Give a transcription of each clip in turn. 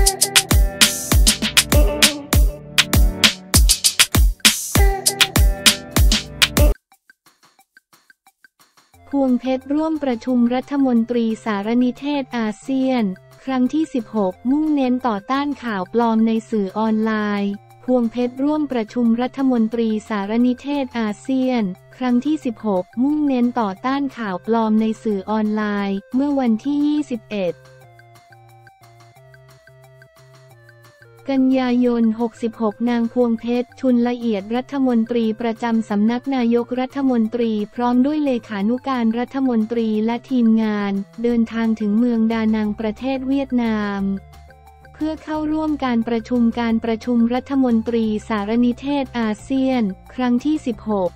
พวงเพชรร่วมประชุมรัฐมนตรีสารนิเทศอาเซียนครั้งที่ 16 มุ่งเน้นต่อต้านข่าวปลอมในสื่อออนไลน์พวงเพชรร่วมประชุมรัฐมนตรีสารนิเทศอาเซียนครั้งที่ 16 มุ่งเน้นต่อต้านข่าวปลอมในสื่อออนไลน์เมื่อวันที่ 21 กันยายน 66 นางพวงเพชร ชุนละเอียดรัฐมนตรีประจำสำนักนายกรัฐมนตรีพร้อมด้วยเลขานุการรัฐมนตรีและทีมงานเดินทางถึงเมืองดานังประเทศเวียดนามเพื่อเข้าร่วมการประชุมรัฐมนตรีสารนิเทศอาเซียนครั้งที่ 16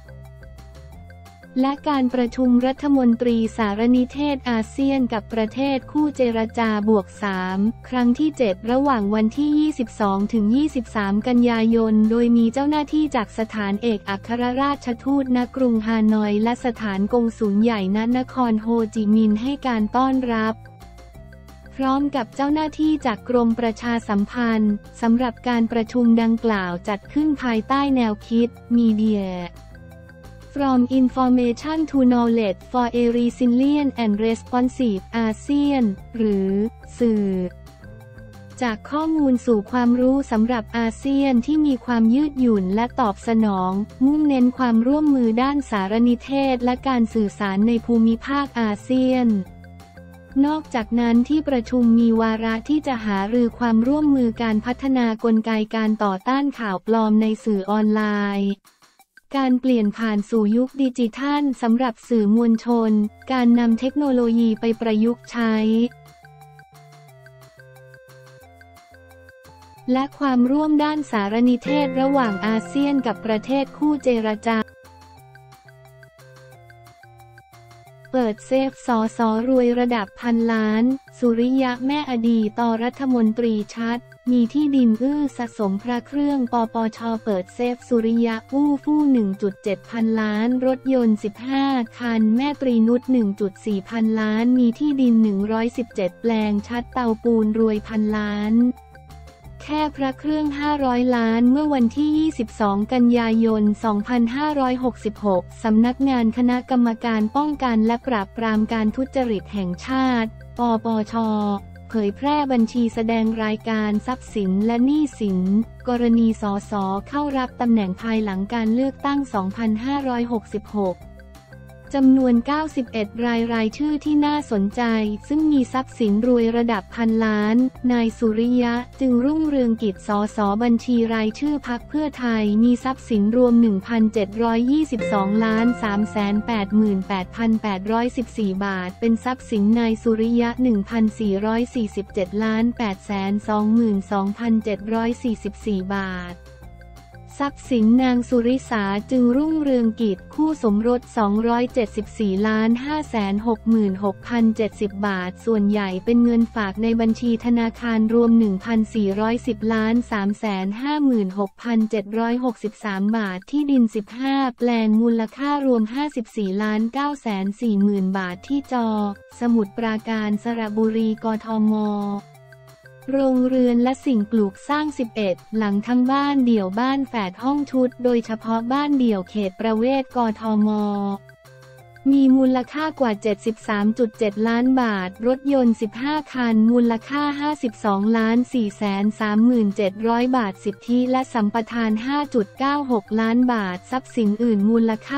และการประชุมรัฐมนตรีสารนิเทศอาเซียนกับประเทศคู่เจรจาบวก 3 ครั้งที่ 7 ระหว่างวันที่ 22 ถึง 23 กันยายนโดยมีเจ้าหน้าที่จากสถานเอกอัครราชทูตณกรุงฮานอยและสถานกงสุลใหญ่ณนครโฮจิมินห์ให้การต้อนรับพร้อมกับเจ้าหน้าที่จากกรมประชาสัมพันธ์สำหรับการประชุมดังกล่าวจัดขึ้นภายใต้แนวคิด Media From Information to Knowledge for a Resilient and Responsive ASEAN หรือสื่อจากข้อมูลสู่ความรู้สำหรับอาเซียนที่มีความยืดหยุ่นและตอบสนองมุ่งเน้นความร่วมมือด้านสารนิเทศและการสื่อสารในภูมิภาคอาเซียนนอกจากนั้นที่ประชุมมีวาระที่จะหารือความร่วมมือการพัฒนากลไกการต่อต้านข่าวปลอมในสื่อออนไลน์การเปลี่ยนผ่านสู่ยุคดิจิทัลสำหรับสื่อมวลชนการนำเทคโนโลยีไปประยุกต์ใช้และความร่วมด้านสารนิเทศระหว่างอาเซียนกับประเทศคู่เจรจาเปิดเซฟสสรวยระดับพันล้านสุริยะแม่อดีตรัฐมนตรีชัดมีที่ดินสะสมพระเครื่องปปช.เปิดเซฟสุริยะฟู่ 1.7 พันล้านรถยนต์15คันแม่ตรีนุช 1.4 พันล้านมีที่ดิน117แปลงชัดเตาปูนรวยพันล้านแค่พระเครื่อง500ล้านเมื่อวันที่ 22 กันยายน 2566 สำนักงานคณะกรรมการป้องกันและปราบปรามการทุจริตแห่งชาติปปช.เผยแพร่บัญชีแสดงรายการทรัพย์สินและหนี้สินกรณีสส.เข้ารับตำแหน่งภายหลังการเลือกตั้ง 2566 จำนวน 91 รายชื่อที่น่าสนใจซึ่งมีทรัพย์สินรวยระดับพันล้านนายสุริยะจึงรุ่งเรืองกิจสส.บัญชีรายชื่อพรรคเพื่อไทยมีทรัพย์สินรวม 1,722,388,814 บาทเป็นทรัพย์สินนายสุริยะ 1,447,822,744 บาททรัพย์สินนางสุริสาจึงรุ่งเรืองกิจคู่สมรส 274,566,070 บาทส่วนใหญ่เป็นเงินฝากในบัญชีธนาคารรวม 1,410,356,763 บาทที่ดิน15แปลงมูลค่ารวม 54,940,000 บาทที่สมุทรปราการสระบุรีกทม.โรงเรือนและสิ่งปลูกสร้าง 11 หลังทั้งบ้านเดี่ยวบ้านแฝดห้องชุดโดยเฉพาะบ้านเดี่ยวเขตประเวศกทม.มีมูลค่ากว่า 73.7 ล้านบาทรถยนต์15คันมูลค่า 52,430,700 บาทสิทธิและสัมปทาน 5.96 ล้านบาททรัพย์สินอื่นมูลค่า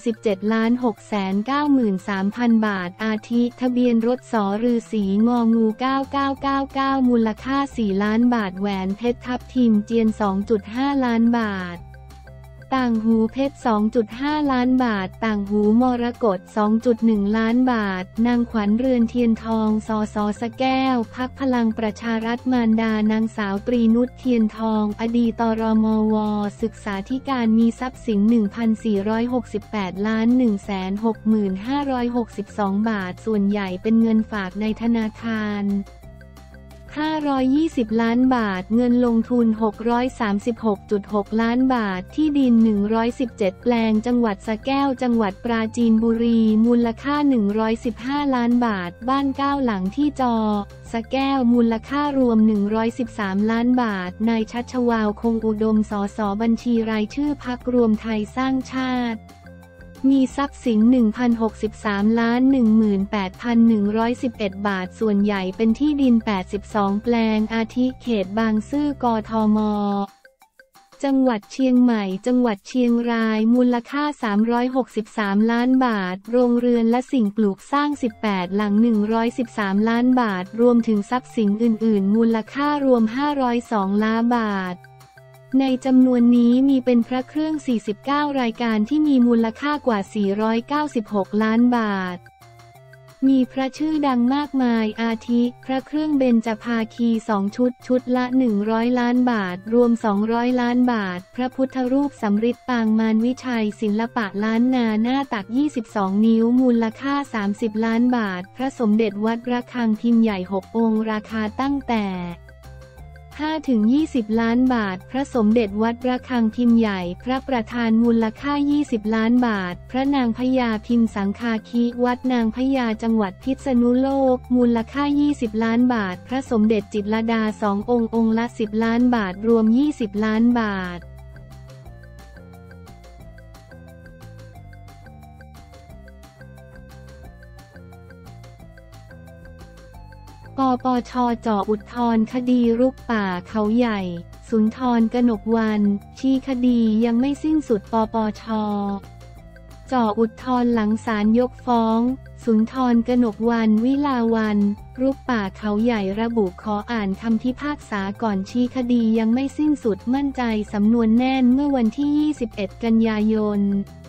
37,693,000 บาทอาทิทะเบียนรถสฤษีงองู9999มูลค่า4ล้านบาทแหวนเพชรทับทิมเจียน 2.5 ล้านบาทต่างหูเพชร 2.5 ล้านบาทต่างหูมรกต 2.1 ล้านบาทนางขวัญเรือนเทียนทองสส.สแก้วพรรคพลังประชารัฐมารดานางสาวตรีนุชเทียนทองอดีตรมว.ศึกษาธิการมีทรัพย์สิน 1,468,165,562 บาทส่วนใหญ่เป็นเงินฝากในธนาคาร 520 ล้านบาทเงินลงทุน 636.6 ล้านบาทที่ดิน 117 แปลงจังหวัดสระแก้วจังหวัดปราจีนบุรีมูลค่า 115 ล้านบาทบ้าน9หลังที่สระแก้วมูลค่ารวม 113 ล้านบาทนายชัชวาลคงอุดมสสบัญชีรายชื่อพรรครวมไทยสร้างชาติมีทรัพย์สิน 1,063,18,111 บาทส่วนใหญ่เป็นที่ดิน 82 แปลงอาทิเขตบางซื่อกทม.จังหวัดเชียงใหม่จังหวัดเชียงรายมูลค่า 363 ล้านบาทโรงเรือนและสิ่งปลูกสร้าง 18 หลัง 113 ล้านบาทรวมถึงทรัพย์สินอื่นๆมูลค่ารวม 502 ล้านบาทในจำนวนนี้มีเป็นพระเครื่อง 49 รายการที่มีมูลค่ากว่า 496 ล้านบาทมีพระชื่อดังมากมายอาทิพระเครื่องเบญจภาคี2ชุดชุดละ 100 ล้านบาทรวม 200 ล้านบาทพระพุทธรูปสำริดปางมารวิชัยศิลปะล้านนาหน้าตัก 22 นิ้วมูลค่า 30 ล้านบาทพระสมเด็จวัดระฆังพิมพ์ใหญ่ 6 องค์ราคาตั้งแต่5-20 ล้านบาทพระสมเด็จวัดระฆังพิมพ์ใหญ่พระประธานมูลค่า 20 ล้านบาทพระนางพญาพิมพ์สังฆาคิวัดนางพญาจังหวัดพิษณุโลกมูลค่า 20 ล้านบาทพระสมเด็จจิตรลดา2 องค์องค์ละ 10 ล้านบาทรวม 20 ล้านบาทปปช.จ่ออุทธรณ์คดีรุกป่าเขาใหญ่สุนทร กนกวรรณชี้คดียังไม่สิ้นสุดปปช.จ่ออุทธรณ์หลังศาลยกฟ้องสุนทร กนกวรรณวิลาวันรุกป่าเขาใหญ่ระบุขออ่านคำพิพากษาก่อนชี้คดียังไม่สิ้นสุดมั่นใจสำนวนแน่นเมื่อวันที่ 21 กันยายน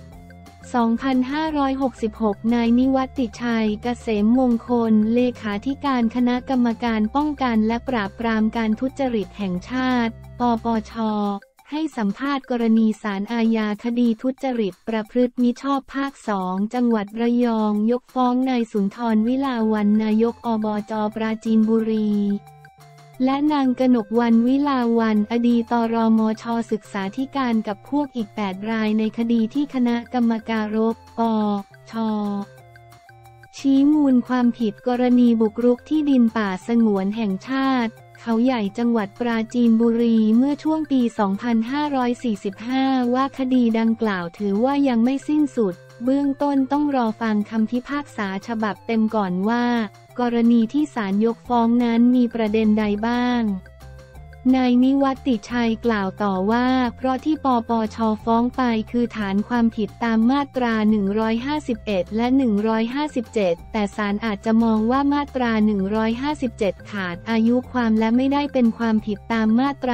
2566 นายนิวัติชัย เกษมมงคลเลขาธิการคณะกรรมการป้องกันและปราบปรามการทุจริตแห่งชาติปปช.ให้สัมภาษณ์กรณีศาลอาญาคดีทุจริตประพฤติมิชอบภาค 2 จังหวัดระยองยกฟ้องนายสุนทร วิลาวันนายกอบจ.ปราจีนบุรีและนางกนกวรรณวิลาวันอดีตรมช.ศึกษาธิการกับพวกอีก 8 รายในคดีที่คณะกรรมการปช.ชี้มูลความผิดกรณีบุกรุกที่ดินป่าสงวนแห่งชาติเขาใหญ่จังหวัดปราจีนบุรีเมื่อช่วงปี 2545 ว่าคดีดังกล่าวถือว่ายังไม่สิ้นสุดเบื้องต้นต้องรอฟังคำพิพากษาฉบับเต็มก่อนว่ากรณีที่ศาลยกฟ้องนั้นมีประเด็นใดบ้างนายนิวัติชัยกล่าวต่อว่าเพราะที่ปปช.ฟ้องไปคือฐานความผิดตามมาตรา 151 และ 157 แต่ศาลอาจจะมองว่ามาตรา 157 ขาดอายุความและไม่ได้เป็นความผิดตามมาตรา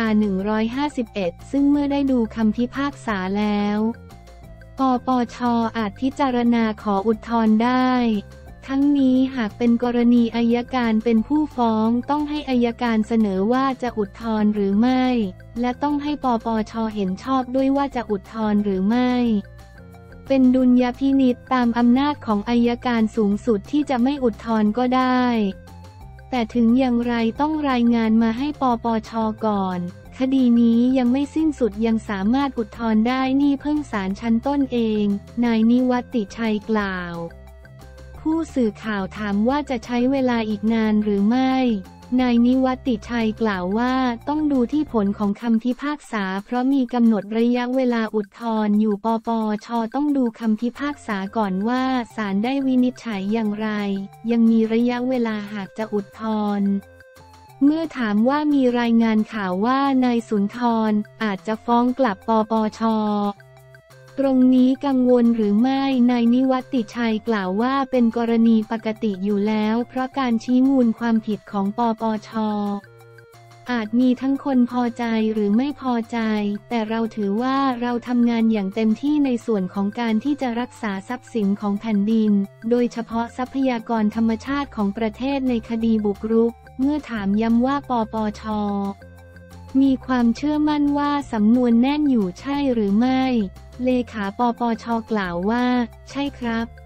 151 ซึ่งเมื่อได้ดูคำพิพากษาแล้วปปช.อาจพิจารณาขออุทธรณ์ได้ทั้งนี้หากเป็นกรณีอัยการเป็นผู้ฟ้องต้องให้อัยการเสนอว่าจะอุทธรณ์หรือไม่และต้องให้ปปช.เห็นชอบด้วยว่าจะอุทธรณ์หรือไม่เป็นดุลยพินิจตามอำนาจของอัยการสูงสุดที่จะไม่อุทธรณ์ก็ได้แต่ถึงอย่างไรต้องรายงานมาให้ปปช.ก่อนคดีนี้ยังไม่สิ้นสุดยังสามารถอุทธรณ์ได้นี่เพิ่งศาลชั้นต้นเองนายนิวัติชัยกล่าวผู้สื่อข่าวถามว่าจะใช้เวลาอีกนานหรือไม่นายนิวัติชัยกล่าวว่าต้องดูที่ผลของคำพิพากษาเพราะมีกำหนดระยะเวลาอุทธรณ์อยู่ปปช.ต้องดูคำพิพากษาก่อนว่าศาลได้วินิจฉัยอย่างไรยังมีระยะเวลาหากจะอุทธรณ์เมื่อถามว่ามีรายงานข่าวว่านายสุนทรอาจจะฟ้องกลับปปช.ตรงนี้กังวลหรือไม่นายนิวัติชัยกล่าวว่าเป็นกรณีปกติอยู่แล้วเพราะการชี้มูลความผิดของปปช.อาจมีทั้งคนพอใจหรือไม่พอใจแต่เราถือว่าเราทำงานอย่างเต็มที่ในส่วนของการที่จะรักษาทรัพย์สินของแผ่นดินโดยเฉพาะทรัพยากรธรรมชาติของประเทศในคดีบุกรุกเมื่อถามย้ำว่าปปช.มีความเชื่อมั่นว่าสำนวนแน่นอยู่ใช่หรือไม่เลขาปปช.กล่าวว่าใช่ครับ